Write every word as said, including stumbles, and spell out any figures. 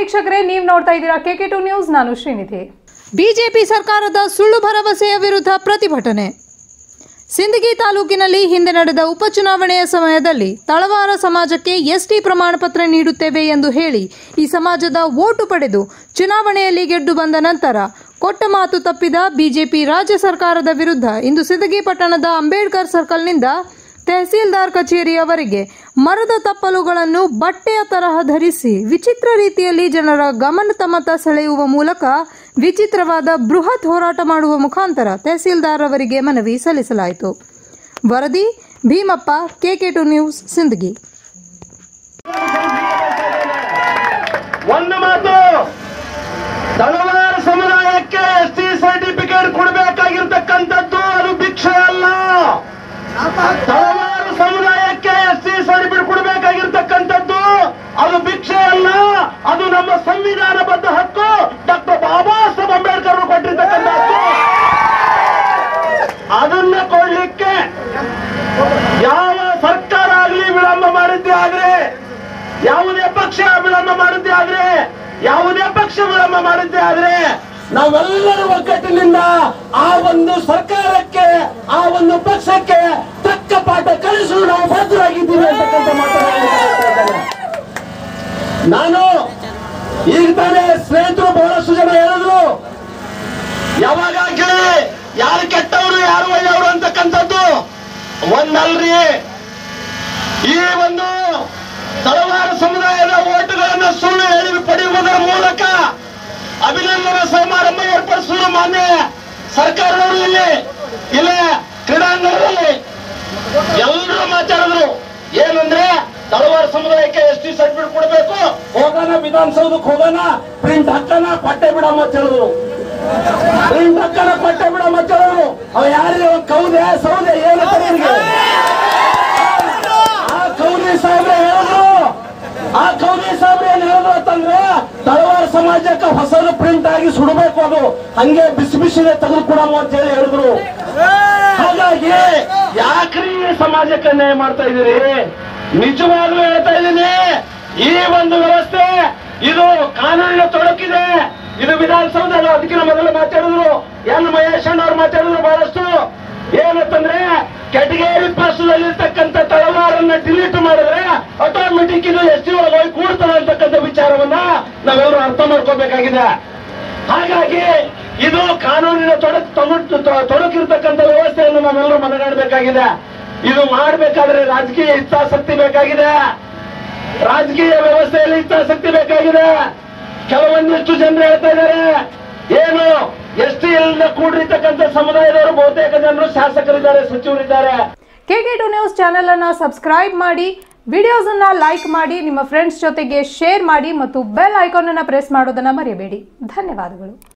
ವೀಕ್ಷಕರೇ, ನೀವು ನೋಡ್ತಾ ಇದ್ದೀರಾ ಕೆಕೆ ಟು ನ್ಯೂಸ್. ನಾನು ಶ್ರೀನಿಧಿ. ಬಿಜೆಪಿ ಸರ್ಕಾರದ ಸುಳ್ಳು ಭರವಸೆಯ ವಿರುದ್ಧ ಪ್ರತಿಭಟನೆ. ಸಿಂದಗಿ ತಾಲೂಕಿನಲ್ಲಿ ಹಿಂದೆ ನಡೆದ ಉಪಚುನಾವಣೆಯ ಸಮಯದಲ್ಲಿ ತಳವಾರ ಸಮಾಜಕ್ಕೆ ಎಸ್ಟಿ ಪ್ರಮಾಣ ಪತ್ರ ನೀಡುತ್ತೇವೆ ಎಂದು ಹೇಳಿ ಈ ಸಮಾಜದ ವೋಟು ಪಡೆದು ಚುನಾವಣೆಯಲ್ಲಿ ಗೆದ್ದು ಬಂದ ನಂತರ ಕೊಟ್ಟ ಮಾತು ತಪ್ಪಿದ ಬಿಜೆಪಿ ರಾಜ್ಯ ಸರ್ಕಾರದ ವಿರುದ್ಧ ಇಂದು ಸಿಂದಗಿ ಪಟ್ಟಣದ ಅಂಬೇಡ್ಕರ್ ಸರ್ಕಲ್ನಿಂದ ತಹಸೀಲ್ದಾರ್ ಕಚೇರಿಯವರೆಗೆ ಮರದ ತಪ್ಪಲುಗಳನ್ನು ಬಟ್ಟೆಯ ತರಹ ಧರಿಸಿ ವಿಚಿತ್ರ ರೀತಿಯಲ್ಲಿ ಜನರ ಗಮನ ತಮ್ಮತ್ತ ಸೆಳೆಯುವ ಮೂಲಕ ವಿಚಿತ್ರವಾದ ಬೃಹತ್ ಹೋರಾಟ ಮಾಡುವ ಮುಖಾಂತರ ತಹಸೀಲ್ದಾರ್ ಅವರಿಗೆ ಮನವಿ ಸಲ್ಲಿಸಲಾಯಿತು. ವರದಿ Bheemappa, K K two news, Sindagi. ಒಂದು ಮಾತು, ತಳವಾರ ಸಮುದಾಯಕ್ಕೆ ಎಸ್ಟಿ ಸರ್ಟಿಫಿಕೇಟ್ ಕೊಡಬೇಕಾಗಿರ್ತಕ್ಕಂಥದ್ದು ಅದು ಭಿಕ್ಷೆ ಅಲ್ಲ. ತಳವಾರ ಸಮುದಾಯಕ್ಕೆ ಎಸ್ಟಿ ಸರ್ಟಿಫಿಕೇಟ್ ಕೊಡಬೇಕಾಗಿರ್ತಕ್ಕಂಥದ್ದು ಅದು ಭಿಕ್ಷೆ ಅಲ್ಲ, ಅದು ನಮ್ಮ ಸಂವಿಧಾನಬದ್ಧ ಹಕ್ಕು. ಡಾಕ್ಟರ್ ಬಾಬಾ ಸಾಹೇಬ್ ಅಂಬೇಡ್ಕರ್ ಕೊಟ್ಟಿರ್ತಕ್ಕಂಥ ಹಕ್ಕು. ಅದನ್ನ ಕೊಡ್ಲಿಕ್ಕೆ ಯಾವ ಸರ್ಕಾರ ಆಗಲಿ ವಿಳಂಬ ಮಾಡಿದ್ದೇ ಆದ್ರೆ, ಯಾವುದೇ ಪಕ್ಷ ವಿಳಂಬ ಮಾಡಿದ್ದೇ ಆದ್ರೆ, ಯಾವುದೇ ಪಕ್ಷ ವಿಳಂಬ ಮಾಡಿದ್ದೇ ಆದ್ರೆ ನಾವೆಲ್ಲರೂ ಒಗ್ಗಟ್ಟಿನಿಂದ ಆ ಒಂದು ಸರ್ಕಾರಕ್ಕೆ, ಆ ಒಂದು ಪಕ್ಷಕ್ಕೆ ತಕ್ಕ ಪಾಠ ಕಲಿಸಲು ನಾವು ಬದ್ಧರಾಗಿದ್ದೀವಿ ಅಂತಕ್ಕಂಥ ಮಾತನಾಡಿದ್ದೇನೆ. ನಾನು ಈಗ ತಾನೇ ಸ್ನೇಹಿತರು ಬಹಳಷ್ಟು ಜನ ಹೇಳಿದ್ರು, ಯಾವಾಗ ಕೇಳಿ ಯಾರು ಕೆಟ್ಟವರು ಯಾರು ಒಳ್ಳೆಯವರು ಅಂತಕ್ಕಂಥದ್ದು ಒಂದಲ್ರಿ. ಈ ಒಂದು ತಳವಾರ ಸಮುದಾಯದ ಓಟುಗಳನ್ನು ಸುಳ್ಳು ಹೇಳಿ ಪಡೆಯುವುದರ ಮೂಲಕ ಅಭಿನಂದನಾ ಸಮಾರಂಭ ಏರ್ಪಡಿಸಲು ಮಾನ್ಯ ಸರ್ಕಾರದವರು ಇಲ್ಲಿ ಇಲ್ಲಿ ಕ್ರೀಡಾಂಗಣದಲ್ಲಿ ಎಲ್ಲರೂ ಮಾತಾಡಿದ್ರು. ಏನಂದ್ರೆ ತಳವಾರ ಸಮುದಾಯಕ್ಕೆ ಎಸ್ಟಿ ಸರ್ಟಿಫಿಕೇಟ್ ಕೊಡಬೇಕು, ಹೋಗೋಣ ವಿಧಾನಸೌಧಕ್ಕೆ ಹೋಗೋಣ, ಪ್ರಿಂಟ್ ಹಕ್ಕನ ಪಟ್ಟೆ ಬಿಡಮ್ಮ ಅಂತ ಹೇಳಿದ್ರು. ಪ್ರಿಂಟ್ ಹಕ್ಕನ ಪಟ್ಟೆ ಬಿಡಮ್ಮ ಅಂತ ಹೇಳಿದ್ರು. ಅವ ಯಾರಿಗೆ ಕೌದೆ ಸೌದೆ ಏನು ಆ ಕೌದಿ ಸಾಹೇಬ್ರೆ ಹೇಳಿದ್ರು. ಆ ಕೌದಿ ಸಾಹೇಬ್ರೆ ಏನ್ ಹೇಳಿದ್ರು ಅಂತಂದ್ರೆ ತಳವಾರ ಸಮಾಜಕ್ಕೆ ಹೊಸದು ಪ್ರಿಂಟ್ ಆಗಿ ಸುಡಬೇಕು, ಅದು ಹಂಗೆ ಬಿಸಿ ಬಿಸಿನೇ ತೆಗೆದು ಕೊಡಮ್ಮ ಅಂತ ಹೇಳಿ ಹೇಳಿದ್ರು. ಹಾಗಾಗಿ ಯಾಕ್ರಿ ಸಮಾಜಕ್ಕೆ ಅನ್ಯಾಯ ಮಾಡ್ತಾ ಇದೀರಿ? ನಿಜವಾಗ್ಲೂ ಹೇಳ್ತಾ ಇದ್ದೀನಿ, ಈ ಒಂದು ವ್ಯವಸ್ಥೆ ಇದು ಕಾನೂನಿನ ತೊಡಕಿದೆ. ಇದು ವಿಧಾನಸೌಧ ಅದಕ್ಕಿಂತ ಮೊದಲು ಮಾತಾಡಿದ್ರು, ಎನ್ ಮಹೇಶ್ ಅವ್ರು ಮಾತಾಡಿದ್ರು ಬಹಳಷ್ಟು. ಏನಂತಂದ್ರೆ ಕೆಟಗರಿ ಪ್ರಶ್ನದಲ್ಲಿರ್ತಕ್ಕಂಥ ತಳವಾರನ್ನ ಡಿಲೀಟ್ ಮಾಡಿದ್ರೆ ಆಟೋಮೆಟಿಕ್ ಇದು ಎಸ್ ಟಿ ಒಳಗೆ ಹೋಗಿ ಕೂಡ್ತದೆ ಅಂತಕ್ಕಂಥ ವಿಚಾರವನ್ನ ನಾವೆಲ್ಲರೂ ಅರ್ಥ ಮಾಡ್ಕೋಬೇಕಾಗಿದೆ. ಹಾಗಾಗಿ ಇದು ಕಾನೂನಿನ ತೊಡಕ್ ತೊಡಕಿರ್ತಕ್ಕಂಥ ವ್ಯವಸ್ಥೆಯನ್ನು ನಾವೆಲ್ಲರೂ ಮನಗಾಡಬೇಕಾಗಿದೆ. ಇದು ಮಾಡಬೇಕಾದ್ರೆ ರಾಜಕೀಯ ಹಿತಾಸಕ್ತಿ ಬೇಕಾಗಿದೆ, ರಾಜಕೀಯ ವ್ಯವಸ್ಥೆಯಲ್ಲಿ ಹಿತಾಸಕ್ತಿ ಬೇಕಾಗಿದೆ. ಕೆಲವೊಂದಿಷ್ಟು ಜನರು ಹೇಳ್ತಾ ಇದ್ದಾರೆ, ಏನು ಎಸ್ ಟಿ ಎಲ್ ಕೂಡಿರ್ತಕ್ಕಂಥ ಸಮುದಾಯದವರು ಬಹುತೇಕ ಜನರು ಶಾಸಕರಿದ್ದಾರೆ, ಸಚಿವರಿದ್ದಾರೆ. ಕೆಕೆ ಟು ನ್ಯೂಸ್ ಚಾನೆಲ್ ಅನ್ನ ಸಬ್ಸ್ಕ್ರೈಬ್ ಮಾಡಿ, ವಿಡಿಯೋಸ್ ಅನ್ನ ಲೈಕ್ ಮಾಡಿ, ನಿಮ್ಮ ಫ್ರೆಂಡ್ಸ್ ಜೊತೆಗೆ ಶೇರ್ ಮಾಡಿ ಮತ್ತು ಬೆಲ್ ಐಕಾನ್ ಅನ್ನ ಪ್ರೆಸ್ ಮಾಡೋದನ್ನ ಮರೆಯಬೇಡಿ. ಧನ್ಯವಾದಗಳು.